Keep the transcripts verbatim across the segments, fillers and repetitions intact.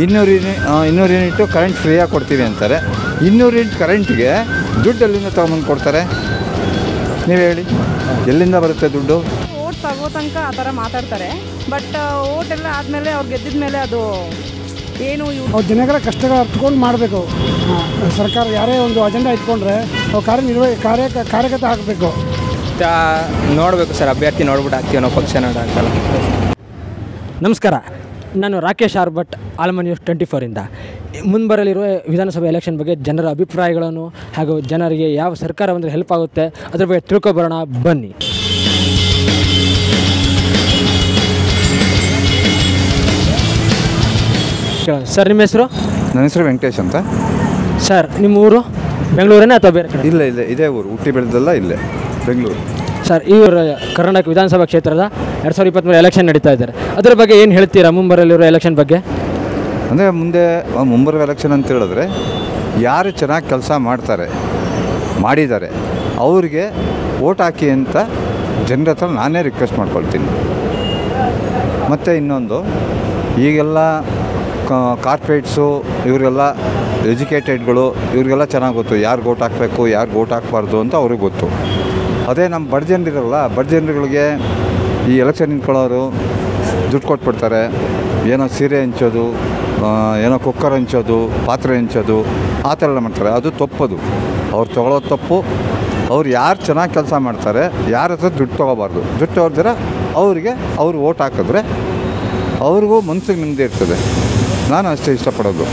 ಇನ್ನೂರು ಯೂನಿ ಇನ್ನೂರು unit current ಫ್ರೀಯಾಗಿ ಕೊಡ್ತೀವಿ ಅಂತಾರೆ. ಇನ್ನೂರು ಯೂನಿಟ್ ಕರೆಂಟ್ಗೆ ದುಡ್ಡು ಎಲ್ಲಿಂದ ತೊಗೊಂಬಂದು ಕೊಡ್ತಾರೆ ನೀವು ಹೇಳಿ? ಎಲ್ಲಿಂದ ಬರುತ್ತೆ ದುಡ್ಡು? ಓಟ್ ತಗೋ ತನಕ ಆ ಥರ ಮಾತಾಡ್ತಾರೆ. ಬಟ್ ಓಟ್ ಎಲ್ಲ ಆದಮೇಲೆ ಅವ್ರು ಗೆದ್ದಿದ ಮೇಲೆ ಅದು ಏನು ಅವ್ರು ಜನಗಳ ಕಷ್ಟಗಳು ಅರ್ಥಕೊಂಡು ಮಾಡಬೇಕು. ಸರ್ಕಾರ ಯಾರೇ ಒಂದು ಅಜೆಂಡಾ ಇಟ್ಕೊಂಡ್ರೆ ಅವ್ರು ಕಾರ್ಯನಿರ್ವಹ ಕಾರ್ಯ ಕಾರ್ಯಗತ ಆಗಬೇಕು. ನೋಡಬೇಕು ಸರ್, ಅಭ್ಯರ್ಥಿ ನೋಡ್ಬಿಟ್ಟು ಹಾಕ್ತೀವಿ ನಾವು, ಪಕ್ಷ ನೋಡೋಕ್ಕಲ್ಲ. ನಮಸ್ಕಾರ, ನಾನು ರಾಕೇಶ್ ಆರ್ ಭಟ್, ಆಲ್ಮ ನ್ಯೂಸ್ ಟ್ವೆಂಟಿ ಫೋರಿಂದ. ಮುಂಬರಲಿರುವ ವಿಧಾನಸಭೆ ಎಲೆಕ್ಷನ್ ಬಗ್ಗೆ ಜನರ ಅಭಿಪ್ರಾಯಗಳನ್ನು ಹಾಗೂ ಜನರಿಗೆ ಯಾವ ಸರ್ಕಾರ ಬಂದರೆ ಹೆಲ್ಪ್ ಆಗುತ್ತೆ ಅದ್ರ ಬಗ್ಗೆ ತಿಳ್ಕೊಬರೋಣ ಬನ್ನಿ. ಸರ್, ನಿಮ್ಮ ಹೆಸರು? ನನ್ನ ಹೆಸರು ವೆಂಕಟೇಶ್ ಅಂತ. ಸರ್, ನಿಮ್ಮ ಊರು ಬೆಂಗಳೂರೇ ಅಥವಾ ಬೇರೆ ಕಡೆ? ಇಲ್ಲ ಇಲ್ಲ ಇದೇ ಊರು, ಹುಟ್ಟಿ ಬೆಳೆದಲ್ಲ ಇಲ್ಲೇ ಬೆಂಗಳೂರು. ಸರ್, ಈ ಊರು ಕರ್ನಾಟಕ ವಿಧಾನಸಭಾ ಕ್ಷೇತ್ರದ ಎರಡು ಸಾವಿರದ ಇಪ್ಪತ್ತ್ಮೂರು ಎಲೆಕ್ಷನ್ ನಡೀತಾ ಇದ್ದಾರೆ. ಅದರ ಬಗ್ಗೆ ಏನು ಹೇಳ್ತೀರಾ ಮುಂಬರಲಿರೋ ಎಲೆಕ್ಷನ್ ಬಗ್ಗೆ? ಅಂದರೆ ಮುಂದೆ ಮುಂಬರುವ ಎಲೆಕ್ಷನ್ ಅಂತ ಹೇಳಿದ್ರೆ ಯಾರು ಚೆನ್ನಾಗಿ ಕೆಲಸ ಮಾಡ್ತಾರೆ ಮಾಡಿದ್ದಾರೆ ಅವ್ರಿಗೆ ಓಟ್ ಹಾಕಿ ಅಂತ ಜನರ ಹತ್ರ ನಾನೇ ರಿಕ್ವೆಸ್ಟ್ ಮಾಡ್ಕೊಳ್ತೀನಿ. ಮತ್ತು ಇನ್ನೊಂದು, ಈಗೆಲ್ಲ ಕಾರ್ಪೊರೇಟ್ಸು ಇವರೆಲ್ಲ ಎಜುಕೇಟೆಡ್ಗಳು, ಇವ್ರಿಗೆಲ್ಲ ಚೆನ್ನಾಗಿ ಗೊತ್ತು ಯಾರು ಓಟ್ ಹಾಕಬೇಕು ಯಾರು ಓಟ್ ಹಾಕಬಾರ್ದು ಅಂತ ಅವ್ರಿಗೆ ಗೊತ್ತು. ಅದೇ ನಮ್ಮ ಬಡ ಜನರಿರಲ್ಲ, ಬಡ ಜನರುಗಳಿಗೆ ಈ ಎಲೆಕ್ಷನ್ ನಿಂತ್ಕೊಳ್ಳೋರು ದುಡ್ಡು ಕೊಟ್ಬಿಡ್ತಾರೆ. ಏನೋ ಸೀರೆ ಹಂಚೋದು, ಏನೋ ಕುಕ್ಕರ್ ಹಂಚೋದು, ಪಾತ್ರೆ ಹಂಚೋದು, ಆ ಥರ ಎಲ್ಲ ಮಾಡ್ತಾರೆ. ಅದು ತಪ್ಪದು, ಅವ್ರು ತೊಗೊಳೋದು ತಪ್ಪು. ಅವ್ರು ಯಾರು ಚೆನ್ನಾಗಿ ಕೆಲಸ ಮಾಡ್ತಾರೆ ಯಾರ ಹತ್ರ ದುಡ್ಡು ತೊಗೋಬಾರ್ದು. ದುಡ್ಡು ತೊಗೊಳ್ದಿರ ಅವ್ರಿಗೆ ಅವ್ರು ಓಟ್ ಹಾಕಿದ್ರೆ ಅವ್ರಿಗೂ ಮನಸ್ಸಿಗೆ ನೆಮ್ಮದಿ ಇರ್ತದೆ. ನಾನು ಅಷ್ಟೇ ಇಷ್ಟಪಡೋದು.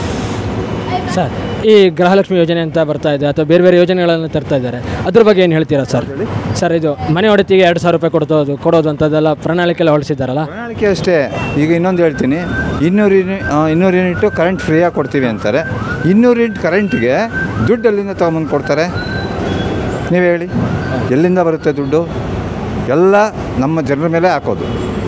ಸರ್, ಈ ಗೃಹಲಕ್ಷ್ಮಿ ಯೋಜನೆ ಅಂತ ಬರ್ತಾ ಇದೆ ಅಥವಾ ಬೇರೆ ಬೇರೆ ಯೋಜನೆಗಳನ್ನು ತರ್ತಾ ಇದ್ದಾರೆ, ಅದ್ರ ಬಗ್ಗೆ ಏನು ಹೇಳ್ತೀರಾ ಸರ್? ಸರ್, ಇದು ಮನೆ ಒಡತಿಗೆ ಎರಡು ಸಾವಿರ ರೂಪಾಯಿ ಕೊಡ್ತೋದು ಕೊಡೋದು ಅಂಥದ್ದೆಲ್ಲ ಪ್ರಣಾಳಿಕೆ ಎಲ್ಲ ಹೊರಡಿಸಿದ್ದಾರಲ್ಲ? ಪ್ರಣಾಳಿಕೆ ಅಷ್ಟೇ. ಈಗ ಇನ್ನೊಂದು ಹೇಳ್ತೀನಿ, ಇನ್ನೂರು ಯೂನಿ ಇನ್ನೂರು ಯೂನಿಟ್ಟು ಕರೆಂಟ್ ಫ್ರೀಯಾಗಿ ಕೊಡ್ತೀವಿ ಅಂತಾರೆ. ಇನ್ನೂರು ಯೂನಿಟ್ ಕರೆಂಟ್ಗೆ ದುಡ್ಡು ಎಲ್ಲಿಂದ ತೊಗೊಂಬಂದು ಕೊಡ್ತಾರೆ ನೀವು ಹೇಳಿ? ಎಲ್ಲಿಂದ ಬರುತ್ತೆ ದುಡ್ಡು? ಎಲ್ಲ ನಮ್ಮ ಜನರ ಮೇಲೆ ಹಾಕೋದು.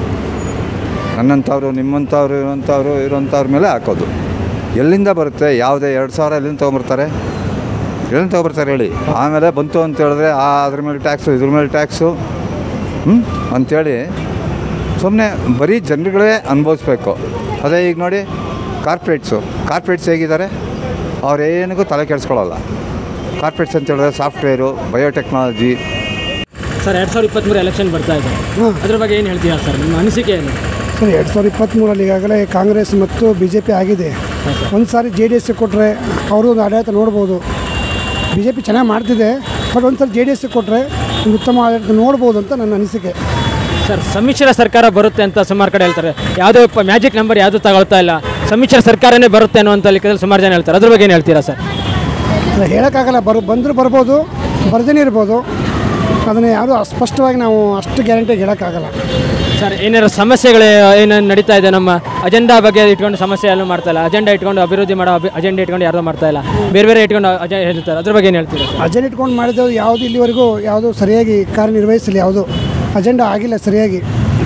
ನನ್ನಂಥವ್ರು, ನಿಮ್ಮಂಥವ್ರು, ಇರೋಂಥವ್ರು ಇರೋಂಥವ್ರ ಮೇಲೆ ಹಾಕೋದು. ಎಲ್ಲಿಂದ ಬರುತ್ತೆ? ಯಾವುದೇ ಎರಡು ಸಾವಿರ ಎಲ್ಲಿಂದ ತೊಗೊಂಬರ್ತಾರೆ? ಎಲ್ಲಿಂದ ತೊಗೊಬರ್ತಾರೆ ಹೇಳಿ? ಆಮೇಲೆ ಬಂತು ಅಂತ ಹೇಳಿದ್ರೆ ಆ ಅದ್ರ ಮೇಲೆ ಟ್ಯಾಕ್ಸು, ಇದ್ರ ಮೇಲೆ ಟ್ಯಾಕ್ಸು ಹ್ಞೂ ಅಂಥೇಳಿ ಸುಮ್ಮನೆ ಬರೀ ಜನರುಗಳೇ ಅನುಭವಿಸ್ಬೇಕು. ಅದೇ ಈಗ ನೋಡಿ ಕಾರ್ಪೊರೇಟ್ಸು ಕಾರ್ಪೊರೇಟ್ಸ್ ಹೇಗಿದ್ದಾರೆ, ಅವ್ರೇನಿಗೂ ತಲೆ ಕೆಡಿಸ್ಕೊಳ್ಳಲ್ಲ. ಕಾರ್ಪೊರೇಟ್ಸ್ ಅಂತ ಹೇಳಿದ್ರೆ ಸಾಫ್ಟ್ವೇರು, ಬಯೋಟೆಕ್ನಾಲಜಿ. ಸರ್, ಎರಡು ಸಾವಿರದ ಇಪ್ಪತ್ತ್ಮೂರು ಎಲೆಕ್ಷನ್ ಬರ್ತಾ ಇದೆ, ಅದ್ರ ಬಗ್ಗೆ ಏನು ಹೇಳ್ತೀರಾ ಸರ್? ನಿಮ್ಮ ಅನಿಸಿಕೆ ಏನು? ಸರ್, ಎರಡು ಸಾವಿರದ ಇಪ್ಪತ್ತ್ಮೂರಲ್ಲಿ ಈಗಾಗಲೇ ಕಾಂಗ್ರೆಸ್ ಮತ್ತು ಬಿ ಜೆ ಪಿ ಆಗಿದೆ. ಒಂದು ಸಾರಿ ಜೆ ಡಿ ಎಸ್ಗೆ ಕೊಟ್ಟರೆ ಅವರು ಒಂದು ಆಡಳಿತ ನೋಡ್ಬೋದು. ಬಿ ಜೆ ಪಿ ಚೆನ್ನಾಗಿ ಮಾಡ್ತಿದೆ, ಬಟ್ ಒಂದು ಸಾರಿ ಜೆ ಡಿ ಎಸ್ಗೆ ಕೊಟ್ಟರೆ ಒಂದು ಉತ್ತಮ ಆಡಳಿತ ನೋಡ್ಬೋದು ಅಂತ ನನ್ನ ಅನಿಸಿಕೆ. ಸರ್, ಸಮ್ಮಿಶ್ರ ಸರ್ಕಾರ ಬರುತ್ತೆ ಅಂತ ಸುಮಾರು ಕಡೆ ಹೇಳ್ತಾರೆ. ಯಾವುದೋ ಮ್ಯಾಜಿಕ್ ನಂಬರ್ ಯಾವುದೂ ತಗೊಳ್ತಾ ಇಲ್ಲ, ಸಮ್ಮಿಶ್ರ ಸರ್ಕಾರನೇ ಬರುತ್ತೆ ಅನ್ನುವಂಥ ಲೆಕ್ಕದಲ್ಲಿ ಸುಮಾರು ಜನ ಹೇಳ್ತಾರೆ. ಅದ್ರ ಬಗ್ಗೆ ಏನು ಹೇಳ್ತೀರಾ ಸರ್? ಅದು ಹೇಳೋಕ್ಕಾಗಲ್ಲ, ಬರು ಬಂದರೂ ಬರ್ಬೋದು, ಬರ್ದೇ ಇರ್ಬೋದು. ಅದನ್ನು ಯಾರೂ ಅಸ್ಪಷ್ಟವಾಗಿ ನಾವು ಅಷ್ಟು ಗ್ಯಾರಂಟಿಯಾಗಿ ಹೇಳೋಕ್ಕಾಗಲ್ಲ. ಸರ್, ಏನಾರು ಸಮಸ್ಯೆಗಳು ಏನೇನು ನಡೀತಾ ಇದೆ ನಮ್ಮ ಅಜೆಂಡಾ ಬಗ್ಗೆ ಇಟ್ಕೊಂಡು ಸಮಸ್ಯೆ ಎಲ್ಲೂ ಮಾಡ್ತಾ ಇಲ್ಲ. ಅಜೆಂಡಾ ಇಟ್ಕೊಂಡು ಅಭಿವೃದ್ಧಿ ಮಾಡೋ ಅಜೆಂಡಾ ಇಟ್ಕೊಂಡು ಯಾರೂ ಮಾಡ್ತಾ ಇಲ್ಲ, ಬೇರೆ ಬೇರೆ ಇಟ್ಕೊಂಡು ಅಜ ಹೇಳ್ತಾರೆ. ಅದ್ರ ಬಗ್ಗೆ ಏನು ಹೇಳ್ತೀರಾ? ಅಜೆಂಡಾ ಇಟ್ಕೊಂಡು ಮಾಡಿದ್ದು ಯಾವುದು ಇಲ್ಲಿವರೆಗೂ ಯಾವುದು ಸರಿಯಾಗಿ ಕಾರ್ಯನಿರ್ವಹಿಸಲಿ, ಯಾವುದು ಅಜೆಂಡಾ ಆಗಿಲ್ಲ ಸರಿಯಾಗಿ.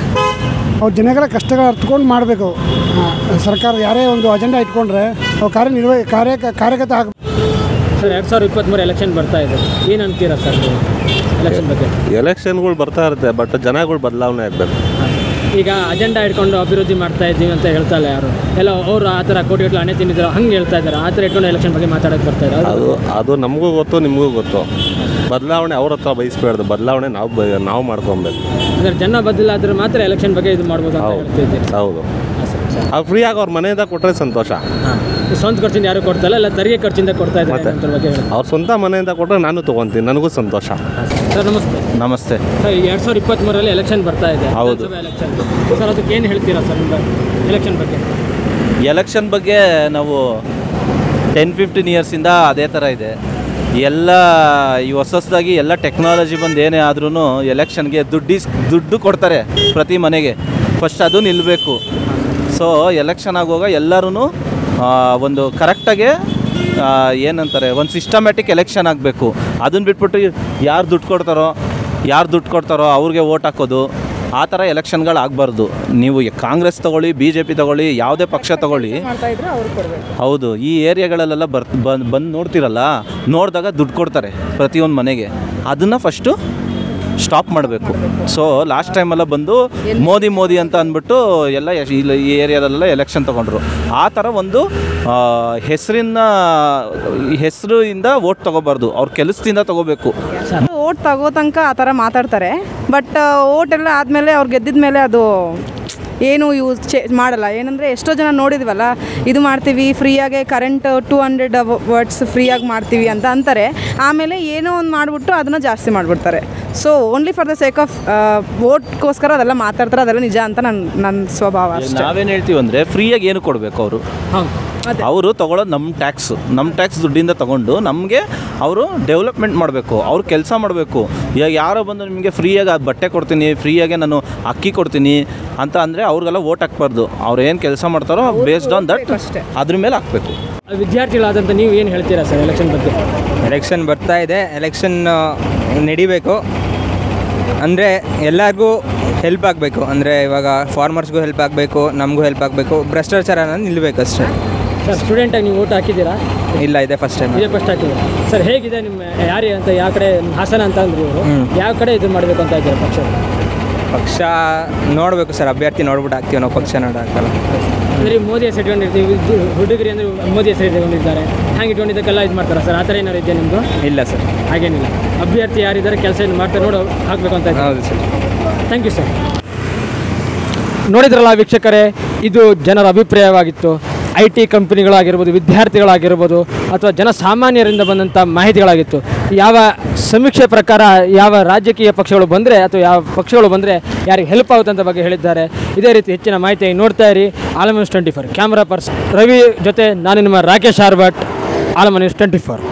ಅವ್ರು ಜನಗಳ ಕಷ್ಟಗಳು ಅರ್ಥಕೊಂಡು ಮಾಡಬೇಕು. ಸರ್ಕಾರ ಯಾರೇ ಒಂದು ಅಜೆಂಡಾ ಇಟ್ಕೊಂಡ್ರೆ ಅವ್ರು ಕಾರ್ಯನಿರ್ವಹ ಕಾರ್ಯ ಕಾರ್ಯಗತ ಆಗ. ಸರ್, ಎರಡು ಸಾವಿರದ ಇಪ್ಪತ್ತ್ಮೂರು ಎಲೆಕ್ಷನ್ ಬರ್ತಾ ಇದೆ, ಏನು ಅಂತೀರಾ ಸರ್ ಎಲೆಕ್ಷನ್ ಬಗ್ಗೆ? ಎಲೆಕ್ಷನ್ಗಳು ಬರ್ತಾ ಇರುತ್ತೆ, ಬಟ್ ಜನಗಳು ಬದಲಾವಣೆ ಆಗಬೇಕು. ಈಗ ಅಜೆಂಡಾ ಇಟ್ಕೊಂಡು ಅಭಿವೃದ್ಧಿ ಮಾಡ್ತಾ ಇದ್ದೀವಿ ಅಂತ ಹೇಳ್ತಾ ಇಲ್ಲ ಯಾರು, ಎಲ್ಲ ಅವರು ಆ ಥರ ಕೋಟಿ ಗಟ್ಟಲೆ ಹಣೆ ತಿಂದಿದ್ರು ಹಂಗೆ ಹೇಳ್ತಾ ಇದ್ದಾರೆ. ಆ ಥರ ಇಟ್ಕೊಂಡು ಎಲೆಕ್ಷನ್ ಬಗ್ಗೆ ಮಾತಾಡೋಕ್ಕೆ ಬರ್ತಾ ಇದ್ದಾರೆ. ಅದು ಅದು ನಮಗೂ ಗೊತ್ತು, ನಿಮಗೂ ಗೊತ್ತು. ಬದಲಾವಣೆ ಅವ್ರ ಹತ್ರ ಬಯಸ್ಬೇಡ್ದು, ಬದಲಾವಣೆ ನಾವು ಬ ನಾವು ಮಾಡ್ಕೊಬೇಕು. ಅಂದರೆ ಜನ ಬದಲಾದ್ರೆ ಮಾತ್ರ ಎಲೆಕ್ಷನ್ ಬಗ್ಗೆ ಇದು ಮಾಡ್ಬೋದು ಅಂತ ಹೇಳ್ತಿದ್ದೀವಿ. ಹೌದು, ಅವ್ರು ಫ್ರೀಯಾಗಿ ಅವ್ರ ಮನೆಯಿಂದ ಕೊಟ್ಟರೆ ಸಂತೋಷ. ಹಾಂ, ಸ್ವಂತ ಖರ್ಚಿಂದ ಯಾರು ಕೊಡ್ತಾ ಇಲ್ಲ, ತೆರಿಗೆ ಖರ್ಚಿಂದ ಕೊಡ್ತಾ ಇದ್ದಾರೆ ಅದ್ರ ಬಗ್ಗೆ ಹೇಳಿ. ಅವ್ರ ಸ್ವಂತ ಮನೆಯಿಂದ ಕೊಟ್ಟರೆ ನಾನು ತೊಗೊತೀನಿ, ನನಗೂ ಸಂತೋಷ. ಸರ್, ನಮಸ್ತೆ. ನಮಸ್ತೆ ಸರ್, ಈಗ ಎರಡು ಸಾವಿರದ ಇಪ್ಪತ್ತ್ಮೂರರಲ್ಲಿ ಎಲೆಕ್ಷನ್ ಬರ್ತಾ ಇದೆ. ಹೌದು. ಎಲೆಕ್ಷನ್ ಸರ್, ಅದಕ್ಕೆ ಏನು ಹೇಳ್ತೀರಾ ಸರ್ ನಿಮ್ಮ ಎಲೆಕ್ಷನ್ ಬಗ್ಗೆ? ಎಲೆಕ್ಷನ್ ಬಗ್ಗೆ ನಾವು ಟೆನ್ ಫಿಫ್ಟೀನ್ ಇಯರ್ಸಿಂದ ಅದೇ ಥರ ಇದೆ. ಎಲ್ಲ ಈ ಹೊಸ ಹೊಸದಾಗಿ ಎಲ್ಲ ಟೆಕ್ನಾಲಜಿ ಬಂದು ಏನೇ ಆದ್ರೂ ಎಲೆಕ್ಷನ್ಗೆ ದುಡ್ಡಿಸ್ ದುಡ್ಡು ಕೊಡ್ತಾರೆ ಪ್ರತಿ ಮನೆಗೆ. ಫಸ್ಟ್ ಅದು ನಿಲ್ಲಬೇಕು. ಸೊ ಎಲೆಕ್ಷನ್ ಆಗುವಾಗ ಎಲ್ಲರೂ ಒಂದು ಕರೆಕ್ಟಾಗಿ ಏನಂತಾರೆ ಒಂದು ಸಿಸ್ಟಮ್ಯಾಟಿಕ್ ಎಲೆಕ್ಷನ್ ಆಗಬೇಕು. ಅದನ್ನು ಬಿಟ್ಬಿಟ್ಟು ಯಾರು ದುಡ್ಡು ಕೊಡ್ತಾರೋ ಯಾರು ದುಡ್ಡು ಕೊಡ್ತಾರೋ ಅವ್ರಿಗೆ ಓಟ್ ಹಾಕೋದು, ಆ ಥರ ಎಲೆಕ್ಷನ್ಗಳು ಆಗಬಾರ್ದು. ನೀವು ಕಾಂಗ್ರೆಸ್ ತೊಗೊಳ್ಳಿ, ಬಿ ಜೆ ಪಿ ತೊಗೊಳ್ಳಿ, ಯಾವುದೇ ಪಕ್ಷ ತೊಗೊಳ್ಳಿ, ಹೌದು, ಈ ಏರಿಯಾಗಳಲ್ಲೆಲ್ಲ ಬರ್ ಬಂದು ಬಂದು ನೋಡ್ತಿರಲ್ಲ, ನೋಡಿದಾಗ ದುಡ್ಡು ಕೊಡ್ತಾರೆ ಪ್ರತಿಯೊಂದು ಮನೆಗೆ. ಅದನ್ನು ಫಸ್ಟು ಸ್ಟಾಪ್ ಮಾಡಬೇಕು. ಸೊ ಲಾಸ್ಟ್ ಟೈಮೆಲ್ಲ ಬಂದು ಮೋದಿ ಮೋದಿ ಅಂತ ಅಂದ್ಬಿಟ್ಟು ಎಲ್ಲ ಎಶ್- ಇಲ್ಲಿ ಈ ಏರಿಯಾದಲ್ಲೆಲ್ಲ ಎಲೆಕ್ಷನ್ ತೊಗೊಂಡ್ರು. ಆ ಥರ ಒಂದು ಹೆಸರಿನ ಹೆಸರಿಂದ ವೋಟ್ ತೊಗೋಬಾರ್ದು, ಅವ್ರ ಕೆಲಸದಿಂದ ತೊಗೋಬೇಕು. ಓಟ್ ತಗೋ ತನಕ ಆ ಥರ ಮಾತಾಡ್ತಾರೆ, ಬಟ್ ಓಟ್ ಎಲ್ಲ ಆದಮೇಲೆ ಅವ್ರು ಗೆದ್ದಿದ ಮೇಲೆ ಅದು ಏನು ಯೂಸ್ ಚೇ ಮಾಡಲ್ಲ. ಏನಂದರೆ ಎಷ್ಟೋ ಜನ ನೋಡಿದ್ವಲ್ಲ, ಇದು ಮಾಡ್ತೀವಿ ಫ್ರೀಯಾಗೆ ಕರೆಂಟ್ ಟೂ ಹಂಡ್ರೆಡ್ ವರ್ಡ್ಸ್ ಫ್ರೀಯಾಗಿ ಮಾಡ್ತೀವಿ ಅಂತ ಅಂತಾರೆ, ಆಮೇಲೆ ಏನೋ ಒಂದು ಮಾಡಿಬಿಟ್ಟು ಅದನ್ನು ಜಾಸ್ತಿ ಮಾಡಿಬಿಡ್ತಾರೆ. So only for the sake of ವೋಟ್ಗೋಸ್ಕರ ಅದೆಲ್ಲ ಮಾತಾಡ್ತಾರೆ, ಅದೆಲ್ಲ ನಿಜ ಅಂತ ನನ್ನ ನನ್ನ ಸ್ವಭಾವ ಅಷ್ಟೇ. ನಾವೇನು ಹೇಳ್ತೀವಿ ಅಂದರೆ ಫ್ರೀಯಾಗಿ ಏನು ಕೊಡಬೇಕು ಅವರು ಅವರು ತೊಗೊಳೋದು ನಮ್ಮ ಟ್ಯಾಕ್ಸು, ನಮ್ಮ ಟ್ಯಾಕ್ಸ್ ದುಡ್ಡಿಂದ ತೊಗೊಂಡು ನಮಗೆ ಅವರು ಡೆವಲಪ್ಮೆಂಟ್ ಮಾಡಬೇಕು, ಅವ್ರು ಕೆಲಸ ಮಾಡಬೇಕು. ಈಗ ಯಾರೋ ಬಂದು ನಿಮಗೆ ಫ್ರೀಯಾಗಿ ಬಟ್ಟೆ ಕೊಡ್ತೀನಿ, ಫ್ರೀಯಾಗೆ ನಾನು ಅಕ್ಕಿ ಕೊಡ್ತೀನಿ ಅಂತ ಅಂದರೆ ಅವ್ರಿಗೆಲ್ಲ ವೋಟ್ ಹಾಕ್ಬಾರ್ದು. ಅವ್ರು ಏನು ಕೆಲಸ ಮಾಡ್ತಾರೋ ಬೇಸ್ಡ್ ಆನ್ ದಟ್ ಅದ್ರ ಮೇಲೆ ಹಾಕಬೇಕು. ವಿದ್ಯಾರ್ಥಿಗಳಾದಂಥ ನೀವು ಏನು ಹೇಳ್ತೀರಾ ಸರ್ ಎಲೆಕ್ಷನ್ ಬಗ್ಗೆ? ಎಲೆಕ್ಷನ್ ಬರ್ತಾ ಇದೆ, ಎಲೆಕ್ಷನ್ ನಡಿಬೇಕು ಅಂದರೆ ಎಲ್ಲರಿಗೂ ಹೆಲ್ಪ್ ಆಗಬೇಕು. ಅಂದರೆ ಇವಾಗ ಫಾರ್ಮರ್ಸ್ಗೂ ಹೆಲ್ಪ್ ಆಗಬೇಕು, ನಮಗೂ ಹೆಲ್ಪ್ ಆಗಬೇಕು, ಭ್ರಷ್ಟಾಚಾರನ ನಿಲ್ಲಬೇಕು ಅಷ್ಟೇ. ಸರ್ ಸ್ಟೂಡೆಂಟಾಗಿ ನೀವು ಓಟ್ ಹಾಕಿದ್ದೀರಾ? ಇಲ್ಲ, ಇದೆ ಫಸ್ಟ್ ಟೈಮ್. ಇದೇ ಫಸ್ಟ್ ಹಾಕಿದ್ದೀರಾ ಸರ್? ಹೇಗಿದೆ ನಿಮ್ಮ ಯಾರು ಅಂತ ಯಾವ ಕಡೆ ಹಾಸನ ಅಂತ ಅಂದ್ರೆ ಇವರು ಯಾವ ಕಡೆ ಇದು ಮಾಡಬೇಕು ಅಂತ ಇದ್ದಾರೆ ಪಕ್ಷ? ಪಕ್ಷ ನೋಡಬೇಕು ಸರ್, ಅಭ್ಯರ್ಥಿ ನೋಡ್ಬಿಟ್ಟು ಹಾಕ್ತೀವಿ ನಾವು, ಪಕ್ಷ ನೋಡೋಕ್ಕಲ್ಲ. ಅಂದರೆ ಮೋದಿ ಹೆಸರು ಇಟ್ಕೊಂಡಿರ್ತೀವಿ, ಹುಡುಗರಿ ಅಂದರೆ ಮೋದಿ ಹೆಸರು ಇಟ್ಕೊಂಡಿದ್ದಾರೆ, ಹ್ಯಾಂಗೆ ಇಟ್ಕೊಂಡಿದ್ದಕ್ಕೆಲ್ಲ ಇದು ಮಾಡ್ತಾರೆ ಸರ್? ಆ ಥರ ಏನಾರು ಇದೆಯಾ ನಿಮ್ಮದು? ಇಲ್ಲ ಸರ್, ಹಾಗೇನಿಲ್ಲ. ಅಭ್ಯರ್ಥಿ ಯಾರಿದ್ದಾರೆ ಕೆಲಸ ಏನು ಮಾಡ್ತಾರೆ ನೋಡು ಹಾಕಬೇಕು ಅಂತ ಇದ್ದಾರೆ. ಹೌದು ಸರ್. Thank you sir. ನೋಡಿದ್ರಲ್ಲ ವೀಕ್ಷಕರೇ, ಇದು ಜನರ ಅಭಿಪ್ರಾಯವಾಗಿತ್ತು. ಐ ಟಿ ಕಂಪನಿಗಳಾಗಿರ್ಬೋದು, ವಿದ್ಯಾರ್ಥಿಗಳಾಗಿರ್ಬೋದು, ಅಥವಾ ಜನಸಾಮಾನ್ಯರಿಂದ ಬಂದಂಥ ಮಾಹಿತಿಗಳಾಗಿತ್ತು. ಯಾವ ಸಮೀಕ್ಷೆ ಪ್ರಕಾರ ಯಾವ ರಾಜಕೀಯ ಪಕ್ಷಗಳು ಬಂದರೆ ಅಥವಾ ಯಾವ ಪಕ್ಷಗಳು ಬಂದರೆ ಯಾರಿಗೆ ಹೆಲ್ಪ್ ಆಗುತ್ತೆ ಅಂತ ಬಗ್ಗೆ ಹೇಳಿದ್ದಾರೆ. ಇದೇ ರೀತಿ ಹೆಚ್ಚಿನ ಮಾಹಿತಿ ನೋಡ್ತಾ ಇರಿ ಆಲಮ news twenty four. Camera person Ravi ಜೊತೆ ನಾನು ನಿಮ್ಮ ರಾಕೇಶ್ ಆರ್ ಭಟ್, ಆಲಮ ನ್ಯೂಸ್ ಟ್ವೆಂಟಿ ಫೋರ್.